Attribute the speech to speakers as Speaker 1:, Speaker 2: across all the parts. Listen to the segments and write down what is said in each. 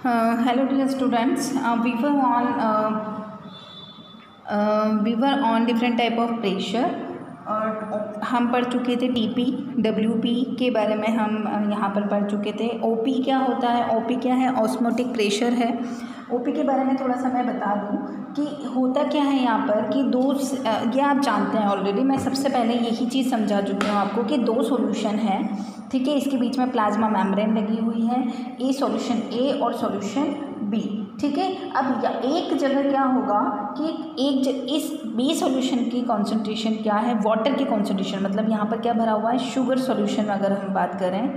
Speaker 1: Hello dear students. We were on different type of pressure और हम पढ़ चुके थे टीपी डब्ल्यूपी के बारे में हम यहाँ पर पढ़ चुके थे। ओपी क्या होता है, ओपी क्या है, ऑस्मोटिक प्रेशर है। ओपी के बारे में थोड़ा सा मैं बता दूँ कि होता क्या है यहाँ पर कि ये आप जानते हैं ऑलरेडी। मैं सबसे पहले यही चीज़ समझा चुकी हूँ आपको कि दो सॉल्यूशन है, ठीक है। इसके बीच में प्लाज्मा मेम्ब्रेन लगी हुई है, ए सॉल्यूशन ए और सॉल्यूशन बी, ठीक है। अब एक जगह क्या होगा कि इस बी सॉल्यूशन की कॉन्सेंट्रेशन क्या है, वाटर की कॉन्सेंट्रेशन, मतलब यहाँ पर क्या भरा हुआ है, शुगर सॉल्यूशन अगर हम बात करें,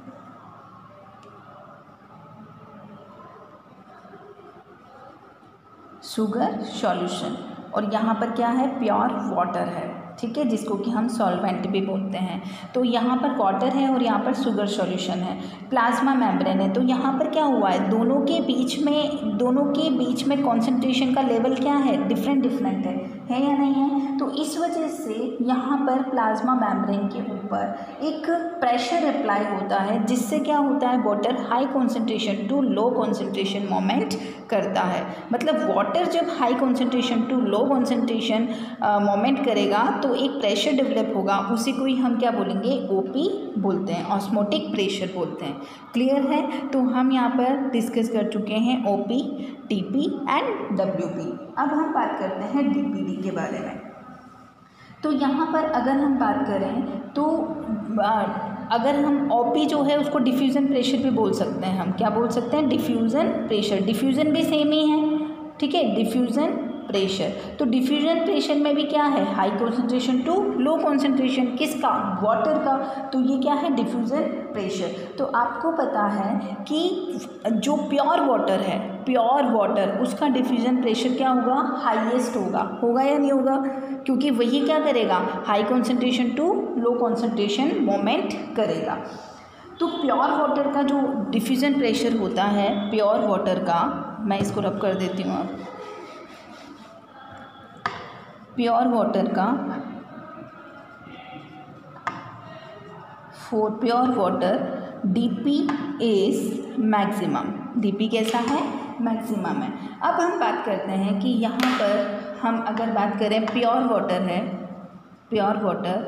Speaker 1: शुगर सॉल्यूशन, और यहाँ पर क्या है, प्योर वाटर है, ठीक है, जिसको कि हम सॉल्वेंट भी बोलते हैं। तो यहाँ पर वाटर है और यहाँ पर शुगर सॉल्यूशन है, प्लाज्मा मेम्ब्रेन है। तो यहाँ पर क्या हुआ है, दोनों के बीच में कॉन्सेंट्रेशन का लेवल क्या है, डिफरेंट है या नहीं है। तो इस वजह से यहाँ पर प्लाज्मा मेम्ब्रेन के ऊपर एक प्रेशर अप्लाई होता है, जिससे क्या होता है, water high concentration to low concentration moment करता है। मतलब वाटर जब high concentration to low concentration moment करेगा तो एक प्रेशर डेवलप होगा, उसी को ही हम क्या बोलेंगे, ओपी बोलते हैं, ऑस्मोटिक प्रेशर बोलते हैं। क्लियर है। तो हम यहाँ पर डिस्कस कर चुके हैं ओपी, टीपी एंड डब्ल्यूपी। अब हम बात करते हैं डीपीडी के बारे में। तो यहाँ पर अगर हम बात करें तो अगर हम ओपी जो है उसको डिफ्यूज़न प्रेशर भी बोल सकते हैं। हम क्या बोल सकते हैं, डिफ्यूज़न प्रेशर। डिफ्यूज़न भी सेम ही है, ठीक है, डिफ्यूज़न प्रेशर। तो डिफ्यूजन प्रेशर में भी क्या है, high concentration to low concentration, किसका, वाटर का। तो ये क्या है, डिफ्यूजन प्रेशर। तो आपको पता है कि जो प्योर वाटर है, प्योर वाटर, उसका डिफ्यूजन प्रेशर क्या होगा, हाईएस्ट होगा या नहीं होगा, क्योंकि वही क्या करेगा, high concentration to low concentration moment करेगा। तो प्योर वाटर का जो डिफ्यूजन प्रेशर होता है, प्योर वाटर का, मैं इसको रब कर देती हूँ अब, प्योर वाटर का, for pure water DP is maximum. DP कैसा है, मैक्सिमम है। अब हम बात करते हैं कि यहाँ पर हम अगर बात करें, प्योर वाटर है, प्योर वाटर,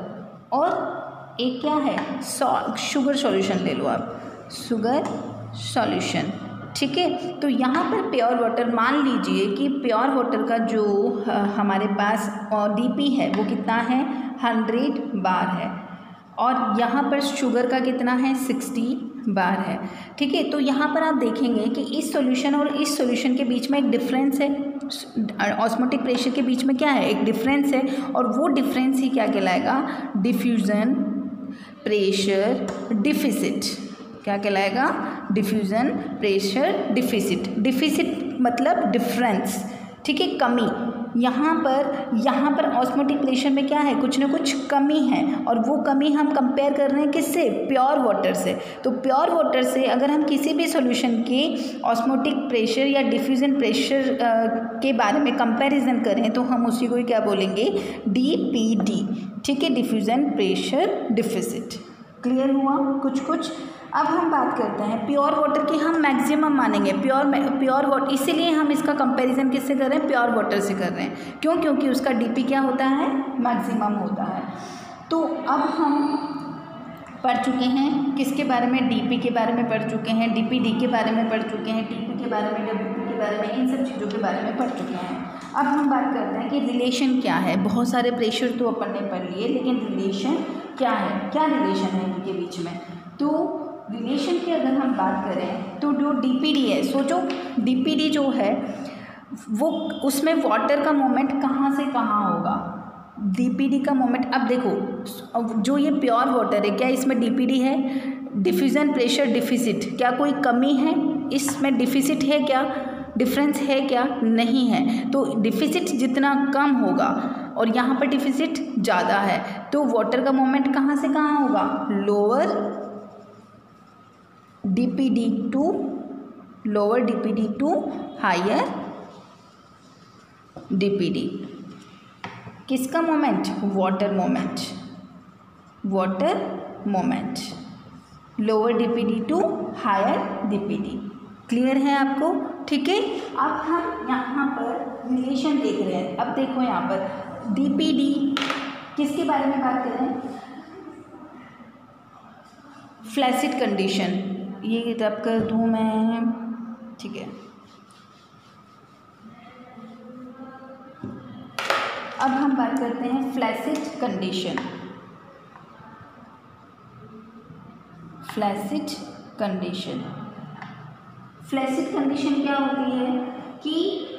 Speaker 1: और एक क्या है, शुगर सॉल्यूशन ले लो आप, शुगर सॉल्यूशन, ठीक है। तो यहाँ पर प्योर वाटर, मान लीजिए कि प्योर वाटर का जो हमारे पास डीपी है वो कितना है, 100 बार है, और यहाँ पर शुगर का कितना है, 60 बार है, ठीक है। तो यहाँ पर आप देखेंगे कि इस सॉल्यूशन और इस सॉल्यूशन के बीच में एक डिफरेंस है, ऑस्मोटिक प्रेशर के बीच में क्या है, एक डिफरेंस है, और वो डिफरेंस ही क्या कहलाएगा, डिफ्यूज़न प्रेशर डिफिसिट। क्या कहलाएगा, डिफ्यूज़न प्रेशर डिफिसिट। डिफिसिट मतलब डिफरेंस, ठीक है, कमी। यहाँ पर ऑस्मोटिक प्रेशर में क्या है, कुछ ना कुछ कमी है, और वो कमी हम कंपेयर कर रहे हैं किससे, प्योर वाटर से। तो प्योर वाटर से अगर हम किसी भी सॉल्यूशन के ऑस्मोटिक प्रेशर या डिफ्यूज़न प्रेशर के बारे में कंपैरिजन करें तो हम उसी को ही क्या बोलेंगे, डीपीडी, ठीक है, डिफ्यूज़न प्रेशर डिफिसिट। क्लियर हुआ कुछ। अब हम बात करते हैं प्योर वाटर की, हम मैक्सिमम मानेंगे प्योर वाटर, इसीलिए हम इसका कंपैरिजन किससे कर रहे हैं, प्योर वाटर से कर रहे हैं। क्यों, क्योंकि उसका डीपी क्या होता है, मैक्सिमम होता है। तो अब हम पढ़ चुके हैं किसके बारे में, डीपी के बारे में पढ़ चुके हैं, डीपीडी के बारे में पढ़ चुके हैं, टीपी के बारे में, डब्ल्यूपी के बारे में, इन सब चीज़ों के बारे में पढ़ चुके हैं। अब हम बात करते हैं कि रिलेशन क्या है। बहुत सारे प्रेशर तो अपन ने पढ़ लिए, लेकिन रिलेशन क्या है, क्या रिलेशन है इनके बीच में। तो रिलेशन की अगर हम बात करें तो जो डीपीडी है, सोचो डीपीडी जो है वो, उसमें वाटर का मोमेंट कहाँ से कहाँ होगा, डीपीडी का मोमेंट। अब देखो, जो ये प्योर वाटर है, क्या इसमें डीपीडी है, डिफ्यूज़न प्रेशर डिफिसिट, क्या कोई कमी है इसमें, डिफिसिट है क्या, डिफरेंस है क्या, नहीं है। तो डिफिसिट जितना कम होगा और यहाँ पर डिफिसिट ज़्यादा है, तो वाटर का मोमेंट कहाँ से कहाँ होगा, lower DPD to higher DPD. किसका moment, water moment, lower DPD to higher DPD. Clear है आपको? ठीक है, अब हम यहाँ पर रिलेशन देख रहे हैं। अब देखो यहाँ पर DPD किसके बारे में बात कर रहे हैं? फ्लैसिड कंडीशन, ये रब कर दूँ मैं, ठीक है। अब हम बात करते हैं flaccid condition. Flaccid condition, flaccid condition क्या होती है कि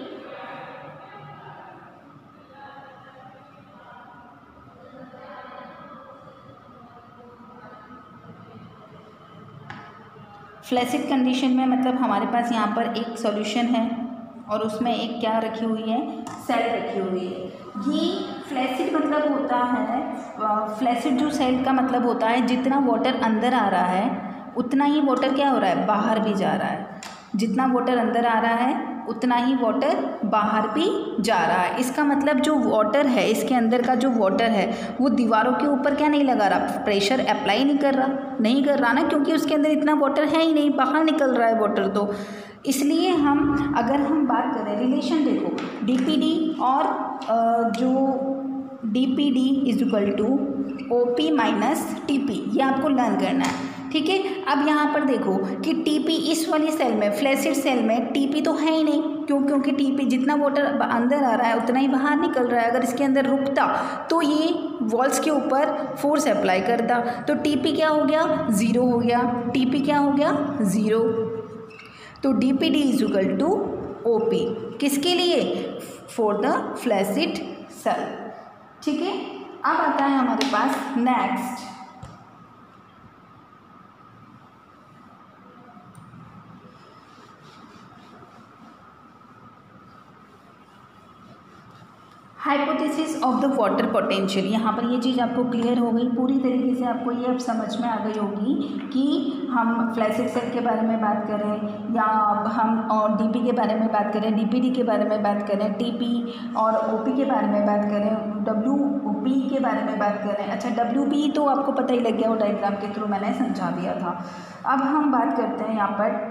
Speaker 1: फ्लैसिड कंडीशन में मतलब हमारे पास यहाँ पर एक सॉल्यूशन है और उसमें एक क्या रखी हुई है, सेल रखी हुई है। ये फ्लैसिड मतलब होता है, फ्लैसिड जो सेल का मतलब होता है जितना वाटर अंदर आ रहा है उतना ही वाटर क्या हो रहा है, बाहर भी जा रहा है। जितना वाटर अंदर आ रहा है उतना ही वाटर बाहर भी जा रहा है। इसका मतलब जो वाटर है, इसके अंदर का जो वाटर है वो दीवारों के ऊपर क्या नहीं लगा रहा, प्रेशर अप्लाई नहीं कर रहा ना, क्योंकि उसके अंदर इतना वाटर है ही नहीं, बाहर निकल रहा है वाटर। तो इसलिए हम अगर हम बात करें रिलेशन, देखो DPD और जो DPD is equal to OP minus TP, ये आपको लर्न करना है। ठीक है, अब यहाँ पर देखो कि TP इस वाली सेल में, फ्लैसिड सेल में TP तो है ही नहीं, क्योंकि TP जितना वाटर अंदर आ रहा है उतना ही बाहर निकल रहा है। अगर इसके अंदर रुकता तो ये वॉल्स के ऊपर फोर्स अप्लाई करता, तो TP क्या हो गया, 0 हो गया। TP क्या हो गया, 0। तो DPD is equal to OP किसके लिए, फॉर द फ्लैसिड सेल। ठीक है, अब आता है हमारे पास next hypothesis of the water potential. यहाँ पर ये चीज़ आपको क्लियर हो गई पूरी तरीके से, आपको ये अब समझ में आ गई होगी कि हम फ्लैसिड सेल के बारे में बात करें या हम और DP के बारे में बात करें, DPD के बारे में बात करें, TP और OP के बारे में बात करें, WP के बारे में बात करें। अच्छा, WP तो आपको पता ही लग गया, वो डायग्राम के थ्रू मैंने समझा दिया था। अब हम बात करते हैं यहाँ पर,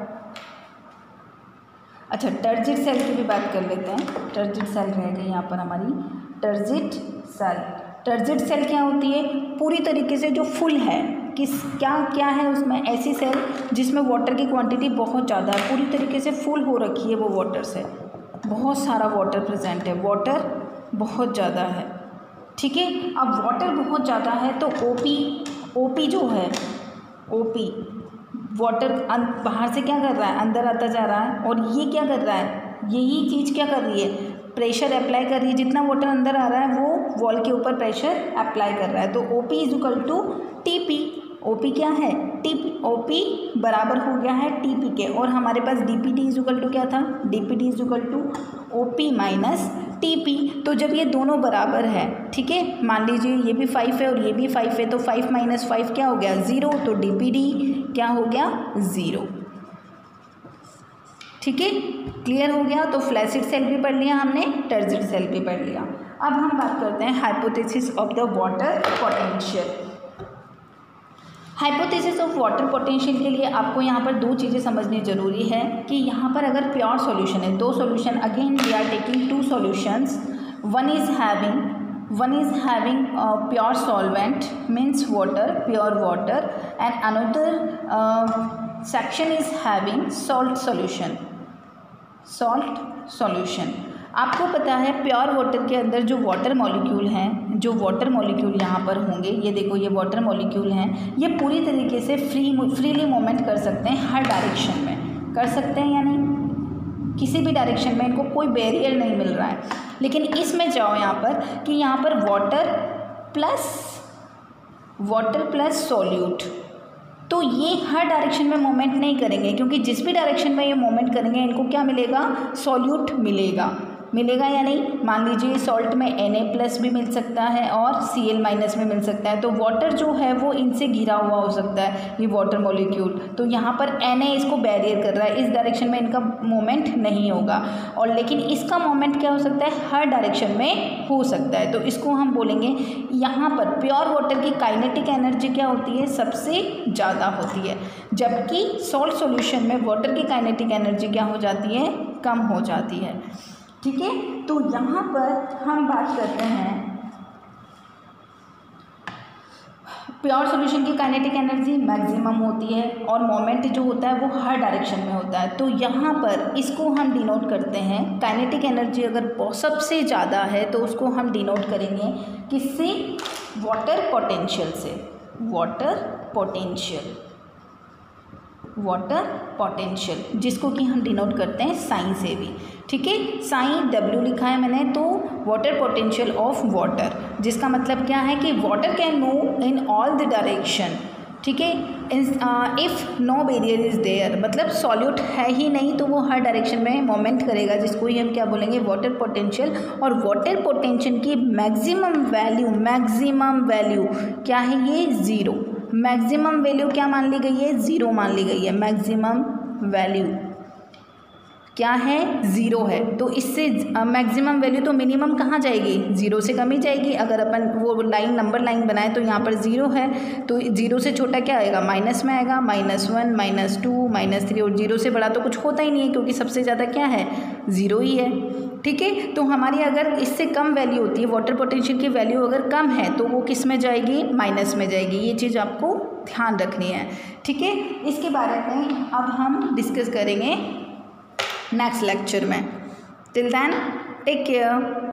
Speaker 1: अच्छा टर्जिड सेल की भी बात कर लेते हैं। टर्जिड सेल रह गई यहाँ पर हमारी, टर्जिड सेल। टर्जिड सेल क्या होती है, पूरी तरीके से जो फुल है, क्या है उसमें, ऐसी सेल जिसमें वाटर की क्वांटिटी बहुत ज़्यादा है, पूरी तरीके से फुल हो रखी है वो वाटर से, बहुत सारा वाटर प्रेजेंट है, वाटर बहुत ज़्यादा है। ठीक है, अब वाटर बहुत ज़्यादा है तो OP जो है, OP वाटर बाहर से क्या कर रहा है, अंदर आता जा रहा है, और ये क्या कर रहा है, यही चीज़ क्या कर रही है, प्रेशर अप्लाई कर रही है। जितना वाटर अंदर आ रहा है वो वॉल के ऊपर प्रेशर अप्लाई कर रहा है। तो OP is equal to TP। OP क्या है, TP। OP बराबर हो गया है TP के, और हमारे पास DPD इज इक्वल टू क्या था, DPD is equal to OP minus TP। तो जब ये दोनों बराबर है, ठीक है, मान लीजिए ये भी 5 है और ये भी 5 है, तो 5 माइनस 5 क्या हो गया, 0। तो DPD क्या हो गया, 0। ठीक है, क्लियर हो गया। तो फ्लैसिड सेल भी पढ़ लिया हमने, टर्जिड सेल भी पढ़ लिया। अब हम बात करते हैं hypothesis of the water potential. Hypothesis of water potential के लिए आपको यहाँ पर दो चीज़ें समझनी जरूरी है कि यहाँ पर अगर प्योर सॉल्यूशन है, दो solution, again we are taking two solutions, one is having pure solvent means water, pure water, and another section is having salt solution. आपको पता है प्योर वाटर के अंदर जो वाटर मॉलिक्यूल हैं, जो वाटर मॉलिक्यूल यहाँ पर होंगे, ये देखो ये वाटर मॉलिक्यूल हैं, ये पूरी तरीके से फ्रीली मूवमेंट कर सकते हैं, हर डायरेक्शन में कर सकते हैं, यानी किसी भी डायरेक्शन में इनको कोई बैरियर नहीं मिल रहा है। लेकिन इसमें जाओ यहाँ पर कि यहाँ पर वाटर प्लस सॉल्यूट, तो ये हर डायरेक्शन में मूवमेंट नहीं करेंगे, क्योंकि जिस भी डायरेक्शन में ये मूवमेंट करेंगे इनको क्या मिलेगा, सॉल्यूट मिलेगा। मिलेगा या नहीं? मान लीजिए सॉल्ट में Na+ भी मिल सकता है और Cl- भी मिल सकता है, तो वाटर जो है वो इनसे घिरा हुआ हो सकता है, ये वाटर मॉलिक्यूल। तो यहाँ पर Na इसको बैरियर कर रहा है, इस डायरेक्शन में इनका मोमेंट नहीं होगा, और लेकिन इसका मोमेंट क्या हो सकता है, हर डायरेक्शन में हो सकता है। तो इसको हम बोलेंगे यहाँ पर प्योर वाटर की काइनेटिक एनर्जी क्या होती है, सबसे ज़्यादा होती है, जबकि सॉल्ट सॉल्यूशन में वाटर की काइनेटिक एनर्जी क्या हो जाती है, कम हो जाती है। ठीक है, तो यहाँ पर हम बात करते हैं प्योर सॉल्यूशन की काइनेटिक एनर्जी मैक्सिमम होती है और मोमेंट जो होता है वो हर डायरेक्शन में होता है। तो यहाँ पर इसको हम डिनोट करते हैं, काइनेटिक एनर्जी अगर सबसे ज़्यादा है तो उसको हम डिनोट करेंगे किससे, वाटर पोटेंशियल से, वाटर पोटेंशियल, जिसको कि हम डिनोट करते हैं साइन से भी। ठीक है, साइन W लिखा है मैंने, तो वाटर पोटेंशियल ऑफ वाटर, जिसका मतलब क्या है कि water can move in all the direction. ठीक है, if no barrier is there, मतलब सॉल्यूट है ही नहीं तो वो हर डायरेक्शन में मोमेंट करेगा, जिसको ही हम क्या बोलेंगे, वाटर पोटेंशियल। और वाटर पोटेंशियल की मैक्सिमम वैल्यू क्या है, ये 0। मैक्सिमम वैल्यू क्या मान ली गई है, 0 मान ली गई है। मैक्सिमम वैल्यू क्या है, 0 है। तो इससे मैक्सिमम वैल्यू तो मिनिमम कहाँ जाएगी, 0 से कम ही जाएगी। अगर अपन वो लाइन नंबर लाइन बनाए तो यहाँ पर 0 है, तो 0 से छोटा क्या आएगा, माइनस में आएगा, -1 -2 -3, और 0 से बड़ा तो कुछ होता ही नहीं है, क्योंकि सबसे ज़्यादा क्या है, 0 ही है। ठीक है, तो हमारी अगर इससे कम वैल्यू होती है, वाटर पोटेंशियल की वैल्यू अगर कम है तो वो किस में जाएगी, माइनस में जाएगी। ये चीज़ आपको ध्यान रखनी है। ठीक है, इसके बारे में अब हम डिस्कस करेंगे नेक्स्ट लेक्चर में। Till then take care.